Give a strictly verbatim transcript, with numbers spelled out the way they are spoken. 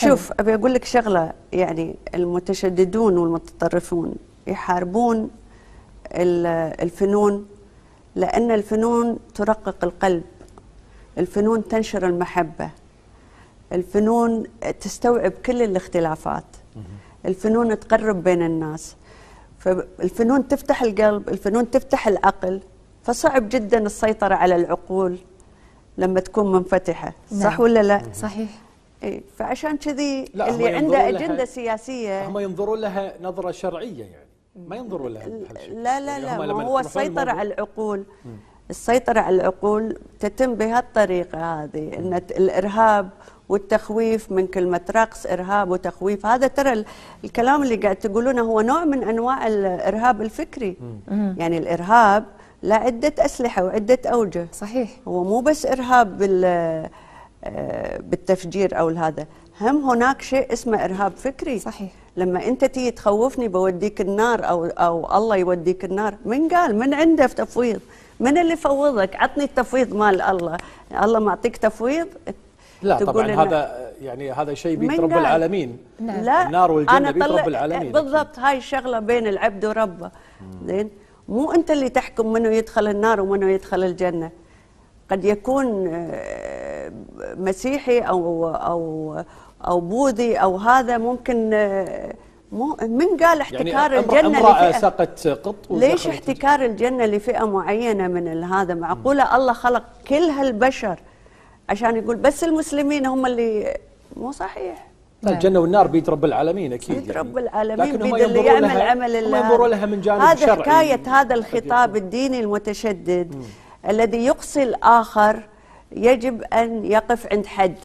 شوف ابي اقول لك شغله، يعني المتشددون والمتطرفون يحاربون الفنون لان الفنون ترقق القلب، الفنون تنشر المحبه، الفنون تستوعب كل الاختلافات، الفنون تقرب بين الناس، فالفنون تفتح القلب، الفنون تفتح العقل، فصعب جدا السيطره على العقول لما تكون منفتحه. صح نعم. ولا لا؟ صحيح. إيه، فعشان كذي اللي عنده اجنده سياسيه هم ينظرون لها نظره شرعيه، يعني ما ينظرون لها بهالشيء. لا لا لا، ما هو السيطره على العقول. م. السيطره على العقول تتم بهالطريقه هذه، ان الارهاب والتخويف من كلمه رقص، ارهاب وتخويف، هذا ترى الكلام اللي قاعد تقولونه هو نوع من انواع الارهاب الفكري. م. يعني الارهاب له عده اسلحه وعده اوجه. صحيح. هو مو بس ارهاب بال بالتفجير او هذا، هم هناك شيء اسمه ارهاب فكري. صحيح. لما انت تيجي تخوفني بوديك النار او او الله يوديك النار، من قال؟ من عنده في تفويض؟ من اللي فوضك؟ عطني التفويض مال الله، الله معطيك تفويض؟ لا طبعا هذا يعني هذا شيء بيد رب العالمين. لا النار والجنه بيد رب العالمين بالضبط. هاي الشغله بين العبد وربه. زين، مو انت اللي تحكم منه يدخل النار ومنه يدخل الجنه. قد يكون مسيحي او او او بوذي او هذا، ممكن مو من قال احتكار يعني الجنه امرأة سقت قط؟ ليش احتكار الجنه لفئه معينه من هذا؟ معقوله الله خلق كل هالبشر عشان يقول بس المسلمين هم اللي؟ مو صحيح. الجنه والنار بيد رب العالمين اكيد، بيد رب العالمين، بيد اللي يعمل عمل الله. هم ينظرون لها من جانب هذا شرعي. حكايه هذا الخطاب الديني المتشدد مم. الذي يقصي الاخر يجب ان يقف عند حد.